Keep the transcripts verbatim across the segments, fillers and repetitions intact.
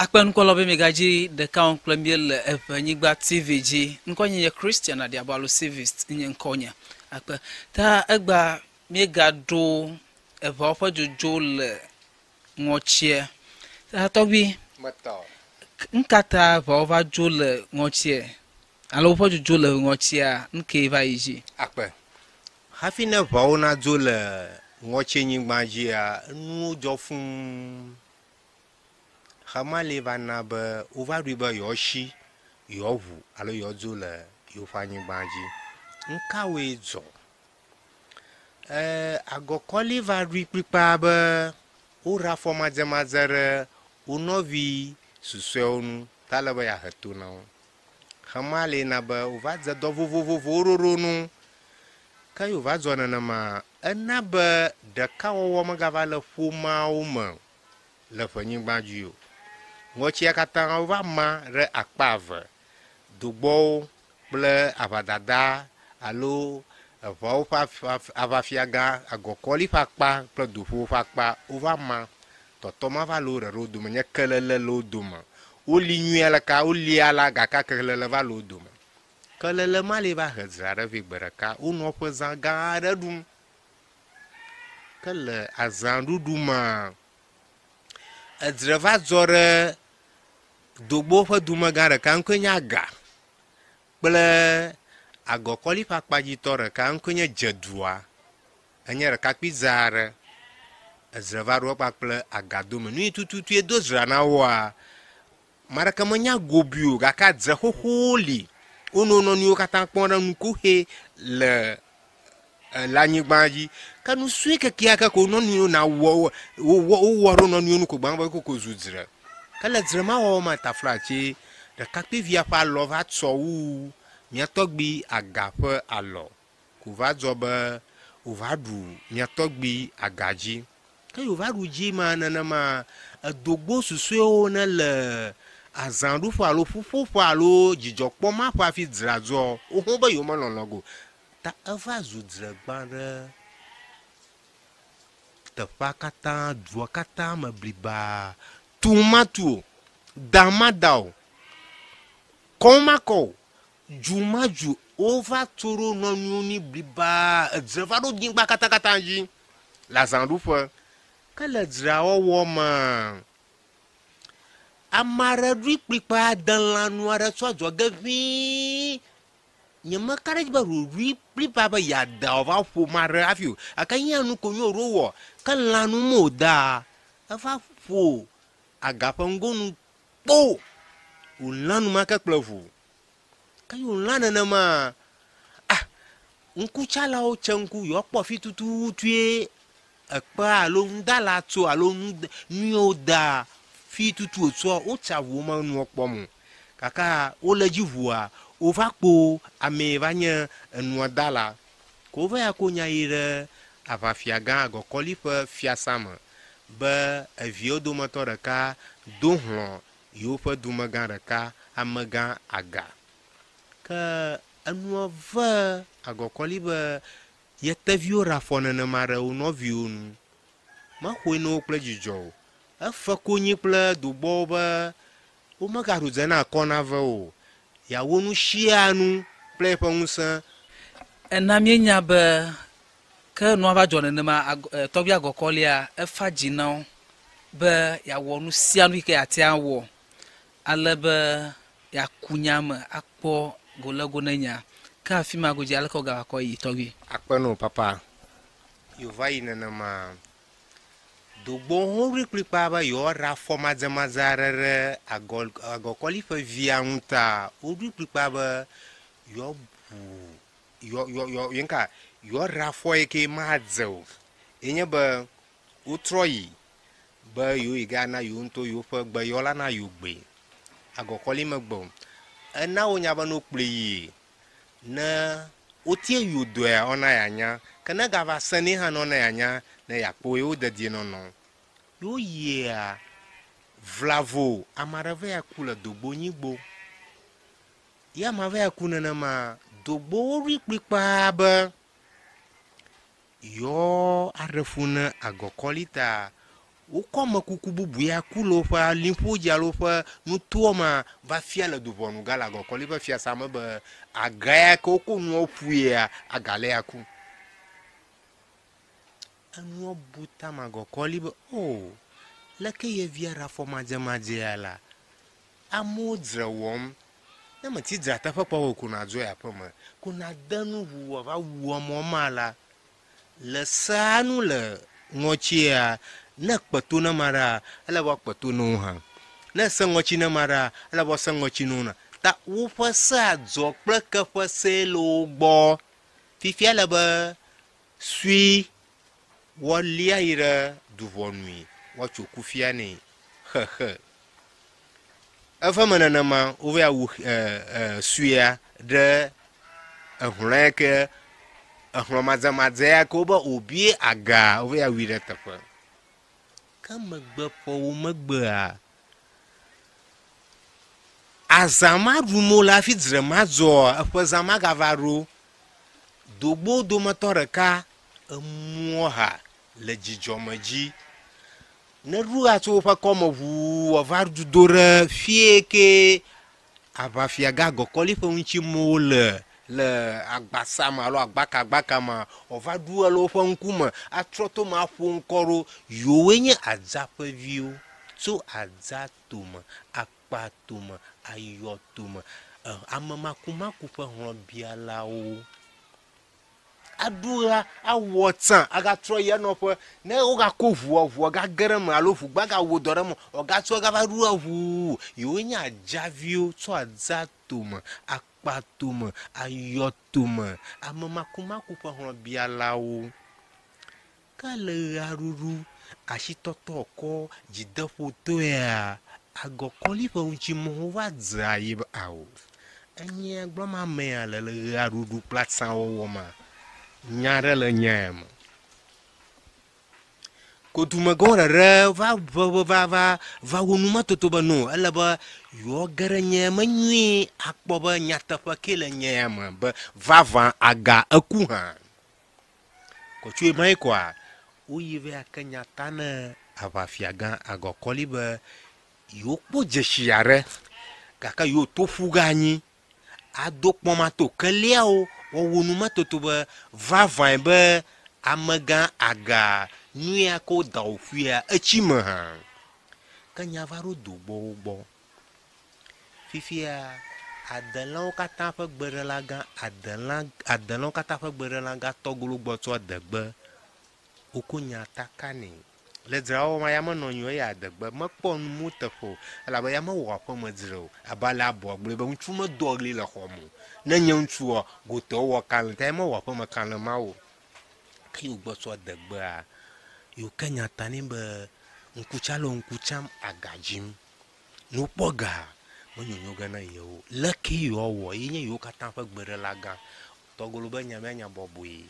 Akpen kolobe megaji de kaon plemiel evanigba T V G nkonye ye Christian adi abalo civilist nye nkonya akpe ta egba mega do eva ofa jojo le ngochie ta tobi Mato nkata eva ofa jo le ngochie alo ofa jojo le ngochie nke va yiji akpe hafi na vawo na jo le ngochie nyigbaji a nu jo fun Hamale vana be uvaru be yoshi yovu alo yozo le yofanyi gbaji nkawe zo eh agokoli va ri pipa be ora forma zemazere unovi susenu talaba ya hetuna Hamale na be uvaza do vovovovoro kai uvazo na ma ena be de kawo magava le fuma uma le fanyi gbaji yo ngochia katanga va ma re akpave dugbo ble avadada alo vo fa avafiaga agokoli fa kpa ple dufu fa kpa ova ma totoma va lo re rodo me kelele lo doma oli nyuela ka oli ala ga ka kelele va lo doma kelele ma le va hezra re vigbereka uno pezan ga re dum kele azan duduma edzreva zore dogbo fa duma ga re kan kwenya ga ble agokoli fa kpaji tore kan kwenya jedua anya re ka pizare edzreva ro pa ple agado me nu tututu e dozra na wa mara kamanya gobio ga ka dze hoholi ono no ni o kata pon nu ku he le la nyigbaji kanu sui ke kia ka ko no ni na wo wo wo ro no ni ko gban ba ko ko zudzre kala dzrema wo ma taflachi de kakpi via pa lova tso wu miatogbi agape alo ku va zobe u va du miatogbi agaji ka yo va ruji ma na ma dogbo susu o na le azandu fo alo fufu fo alo jijopo ma fa fi dzrazo o ho ba yo ma lologo ta ava zudzre gbare te fa kata dua kata ma bliba tomato damadao komako jumaju ova toro no nyuni bliba dzevado dingba kata kata ji la zandufa kala dzrawo wo ma amara ri plipa dan lanu ara so joge vi nyama kare ba ri plipa ba ya da ova fo mara afiu akanya nu ko nyo rowo kan lanu moda afa fo agafa ngonu po ulanu maka plevu kayo ulana na ma ah nkuchala o chanku yo po fi tutu tue apa alo ndala to alo nu oda fi tutu so o chawo ma nu opo mu kaka o leji vua o va po ame vanya nu dala ko va ya ko nya ire ava fiaga go kolifa fiasama ba avio do motor ka dohlo yo fa dumaga raka amaga aga ka anuva agokoli ba yetavio rafona na mara uno viunu ma hoino plejijo afa konyi ple dubo ba o magaru zena kona va o ya wonu shianu ple pa unsa enamye nya be ke no ava jone ne ma tobi agokoli a efa jinao be ya wonu sianu ke atia wo alebe ya kunyama akpo golago nenya ka fi magoji alko ga ko yi togi akpeno papa yo vai na ma dogbo hori pripa ba yo ra forma de mazarere agol agokoli fa via unta ori pripa ba yo yo yo yo yinka yo ra fo eke madzo enye ba utroyi ba yo igana yo nto yo fa gba yo la na yo gbe agokoli magbo ena onya ba no pleyi na otie yudo e ona yanya kana ga va sani ha no na yanya na yakpo yo de di no no yo ye vlavo amarave ya kula dogbo nyigbo ya ma va ya kuna na ma dogbo ri pipa ba yo arefuna agokolita wokɔ amekuku bubu ya ku le woƒe liƒo dzia le woƒe nutoa me va fia le duvɔnu ga le agɔkɔli ƒe fiasa me be aga ya ke woko nuwo ƒui aga le ya ku enuwo bu tam agɔkɔli be o leke ye via ɖe afɔ madzemadze ya la amewo dzre wɔm ne meti dzra teƒe kpɔ ko na dzo ya ƒe me ko na de nu ʋuɔ va wu mɔ ma la le sea nu le ŋɔtsia ne kpeto ne ma ɖa ele be kpeto ne wo hã ne se ŋɔtsi ne ma ɖa ele be se ŋɔtsi ne wo na ta woƒe se adzɔ kple ke ƒe se le wo gbɔ fifia le be sui wɔlia yi ɖe duvɔnui wɔtso kufia ne xexe efe me nenema wo va wu suia ɖe ehlɔ̃ ke ehlɔ̃ madzemadze ya ke wo be wobie aga wo va wui ɖe teƒe ke megbe ƒe wo megbea azama ɖumo le afi dzre ma dzɔ eƒe zama gava ɖo dogbo dometɔ ɖeka emuɔ ha le dzidzɔ me dzi ne ɖu atso woƒe kɔme ʋu wòva do ɖe fie ke aʋafia ga agɔkɔli ƒe ŋutsimowo le le agbasa me alo agbaka agbaka me wòva ɖu le woƒe ŋkume atrɔ to me aƒo ŋkɔ ɖo yewoe nye adzaƒeviwo tso adza tome akpa tome ayɔ tome ame makumaku ƒe hlɔ̃bialawo aɖua awɔ tsã agatrɔ yi enɔƒe ne wogakɔ ʋuɔ ʋuɔ gage ɖe me alo ʋu gbaga wo dɔ ɖe me wògatrɔ gava ɖua ʋu yewoe nye adzaviwo tso adza tome akpa tome ayɔ tome ame makumaku ƒe hlɔ̃bialawo ke le ɣaɖuɖu asitɔtɔ kɔ dzideƒo to ya agɔkɔli ƒe ŋutsimowo va dzea yi be awo enye gblɔm amea le le ɣaɖuɖu kple atsãwɔwɔ ma nya ɖe le nya me kodumegɔ ɖeɖe va va va va va wo numetoto be no ele be yewo ge ɖe nya me nyui akpɔ be nyateƒe ke le nya me be vava aga eku hã kɔtsoe mai koa woyi va ke nyata ne aʋafia gã agɔkɔli be yewo kpɔ dzesi aɖe gake yewo to ƒu ga anyi ado kpɔmato keliawo wɔwɔ numetoto be vavãe be amegã aga nuya ko da wo ƒuia etsi me hã ke nya va ɖo dogbɔwo gbɔ fifia adelãwo katã ƒe gbeɖela gã adelã adelãwo katã ƒe gbeɖela gã tɔgolo gbɔtsɔ adegbe woko nya taka nɛ le dzrawɔ ma ya menɔ anyi eye adegbe mekpɔ numo teƒe o elabe ya mewɔ aƒeme dzre o abe le abɔ gblɔe be ŋutsu medo ɣli le xɔ me ne nye ŋutsua gotewo wɔ kalẽ ta mewɔ aƒeme kalẽ ma o ke yewo gbɔtsɔ adegbea yewo ke nya ta nɛ be ŋkutsa le ŋku tsam agadzim ne wokpɔ ga menyonyo ge na yewo leke yewoawɔ ye nye yewo katã ƒe gbeɖela gã tɔgolo be nya mea nya bɔbɔe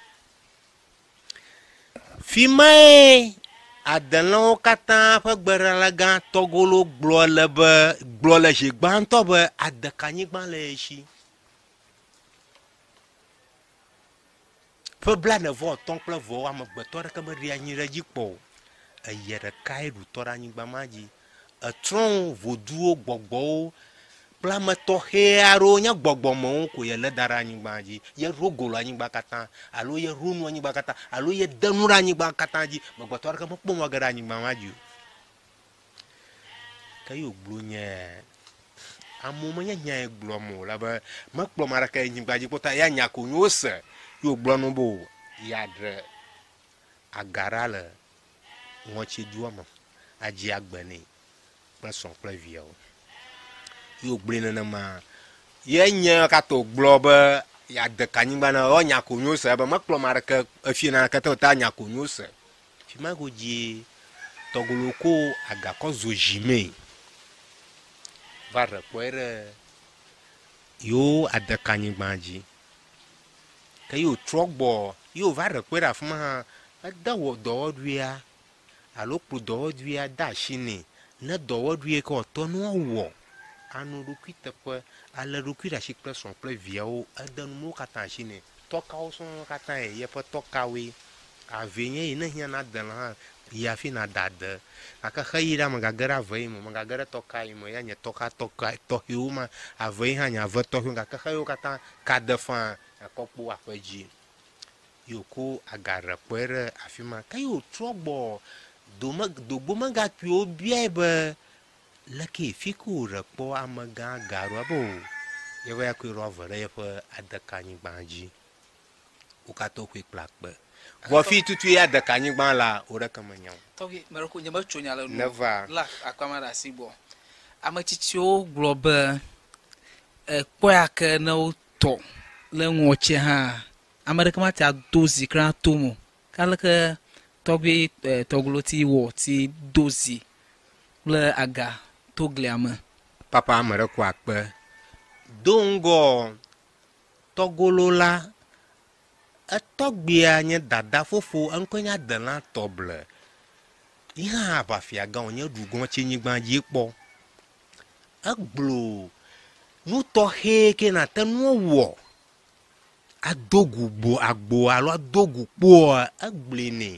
fi mae adelãwo katã ƒe gbeɖela gã tɔgolo gblɔ le be gblɔ le zi gbãtɔ be adekanyigba le ye si ƒe blaene-vɔ-etɔ̃ kple vɔ amegbetɔ ɖeke meɖi anyi ɖe dzi kpɔ o eye ɖeka ye ɖutɔ ɖe anyigba ma dzi etrɔ voduwo gbɔgbɔwo kple ame tɔxɛ aɖewo nye gbɔgbɔmewo ko ye le da ɖe anyigba dzi ye ɖo golo anyigba katã alo ye ɖo nu anyigba katã alo ye de nu ɖe anyigba katã dzi megbetɔ ɖeke mekpɔ mɔ ge ɖe anyigba ma dzi o ke yewo gblɔ nye amewo menye nya ye gblɔm o labe mekplɔm aɖeke ye anyigba dzi kpɔta ya nya ko nyo se yewo gblɔ no bo ya ɖe agara le ŋɔtsidua me adzi agbe nɛ kple srɔ̃ kple viawo yewo gblɔe nenema ye nye katã gblɔ be yade kanyigba na o nya ko nyo se be mekplɔm aɖeke efie na katã ta nya ko nyo se fi ma go dzi tɔgolo ko agakɔ zo zime va re kpɔe ɖe yewo ade kanyigba dzi ke yewo trɔ gbɔ yewo va re kpɔe ɖe afi ma hã ede wɔ dɔwɔɖuia alo kplɔ dɔwɔɖuia de asi nɛ ne dɔwɔɖui ke wòtɔ nua wɔ anu ɖokui teƒe ale ɖokui ɖe asi kple srɔ̃ kple viawo ede nuwo katã asi nɛ tɔkawo sɔŋ katã ye yeƒe tɔkawoe ave nye yi ne hiã na adelã hã ya fina dade aka khaira magagara vai mo magagara tokai mo ya nya toka toka to hiuma avai ha nya va to hiuma ka khayo kata kadefa akopu afaji yoko agara pere afima kayo trobo doma dobo manga pio biebe laki fikura po amaga garu abo yewa ku rovere fa adakani banji ukato quick black ba vo fi tutu ya adakani ban la ora kamanyan togi maroko nyama chonya la never la akwamara sibo amachichio global e kwa ka na to le nwoche ha amerika ma ta dozi kran tomu kala ka togi togloti wo ti dozi le aga togliama papa amara kwa pe dongo togolola atogbia nye dada fofo ankonya dana toble iha ba fia ga onye dugon chinyigban ji po agblo nu to he ke na tanu wo adogu bo agbo alo adogu po agblene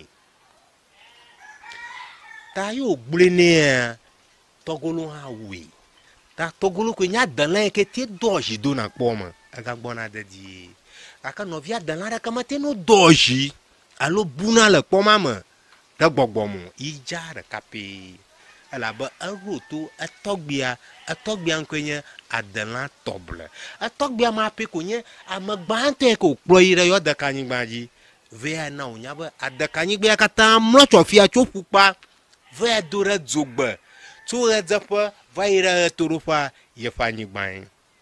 ta yo gblene togolo ha we ta togolo ko nya dana ke ti doji do na po mo aga gbona de di aka novia dana ra kama te no doji alo buna le po mama da gbogbomo ija re kape ala ba aroto atogbia atogbia nkonye adana toble atogbia ma pe konye amagbante ko proire yo da kanyigbaji ve na onya ba adakanyigbia kata mlocho fia chofupa ve dore zogbe tu redzepa vaira torufa ye fanyigban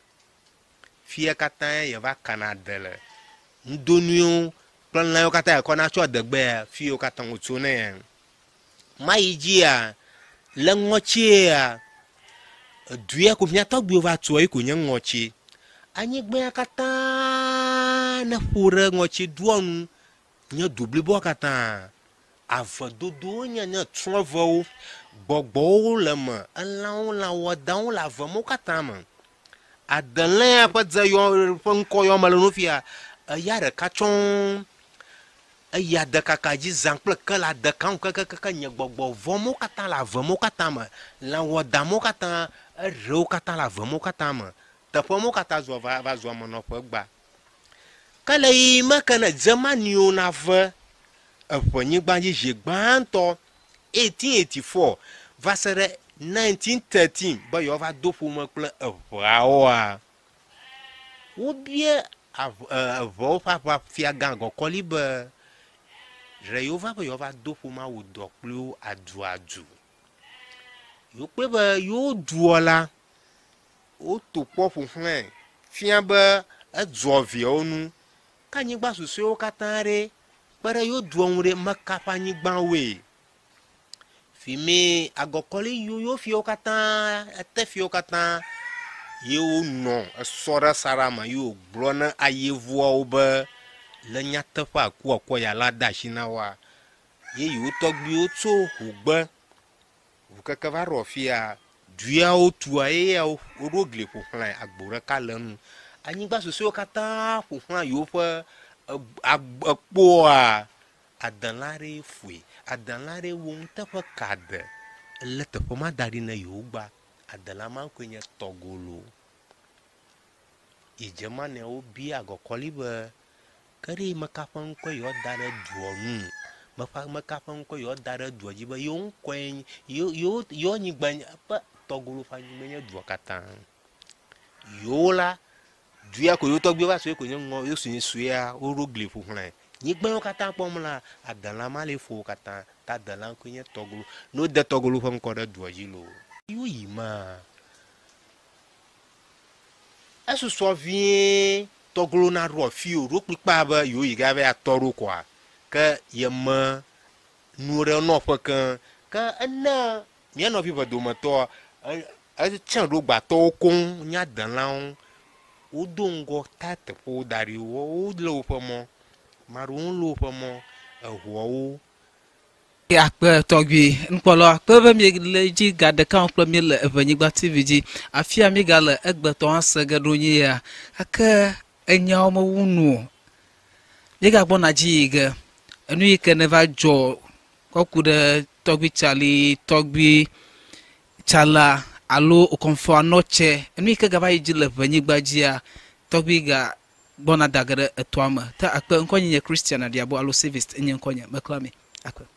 fia kata ye va kanadele ndonio plan la yo kata ko na cho degbe fio kata utune maijia le ngochia duya ko nya togbi va to e ko nya ngochi anyigbe kata na fure ngochi duon nya double bo kata avadodo nya nya trovo gbogbo le ma alawo la wodan la vamo kata ma adan pa zayo fon ko yo malo no fia ya re kachon ya de kakaji zanple kala de kan ka ka ka nya gbogbo vamo kata la vamo kata ma la wodan mo kata ro kata la vamo kata ma te pomo kata zo va va zo mo no po gba kala yi ma kana zamani o na va afonyi gbanji je gbanto eighteen eighty-four vasere nineteen thirteen ba yo va do fu mo kle avraoa ou bien avo fa fa fia gango kolibe reyova ba yo va do fu ma wo do plu adu adu yo pe ba yo duola o to po funfun fia ba adzovie onu kanyigba susu o katare para yo duonre makapa nyigba we fimi agokoli yo yo fio kata ate fio kata yo no sora sarama yo blona ayevu oba le nyatafa ku ko ya la dashina wa ye yo togbi o to ugba ukaka va rofia duya o tua e o rogle po plan agbora kalanu anyigba soso kata po plan yo fa agboa adanlare fui adanlare won tafa kad leta foma dari na yoba adalama kwenye togolo ijema ne obi agokolibe kare makafan ko yo dare duonu mafa makafan ko yo dare duoji ba yo kwen yo yo yo nyigban pa togolo fa nyenya duokata yola duya ko yo togbe ba so ko nyen yo sun suya o rogle fu hlan nyigban kata pomla adalama le fo kata ta dalan ko nyen togolo no de togolo fa ko da duoji lo yo yima aso so vie togolo na ro fi o ro pipa ba yo yiga ba atoro kwa ka yema nure no fa kan ka ana mi no fi ba do moto a chan ro gba to kun nya dalan o dongo tate po dari o lo pomo marun lo pomo ehwo akpe togbi npolo akpe be mi le ji gade kan klo mi le evanyigba tv ji afia mi ga le egbe to anse gadonyi ya aka enya o mawunu ye ga gbona ji ge enu ike ne va jo kɔku ɖe tɔgbi tsali tɔgbi tsala alo okonfo anɔtse enu yi ke gava yi dzi le ʋenyigba dzia tɔgbi ga gbɔna dage ɖe etoa me te akpe ŋkɔ nye Christian Adiabo alo Savist enye ŋkɔ nye meklami akpe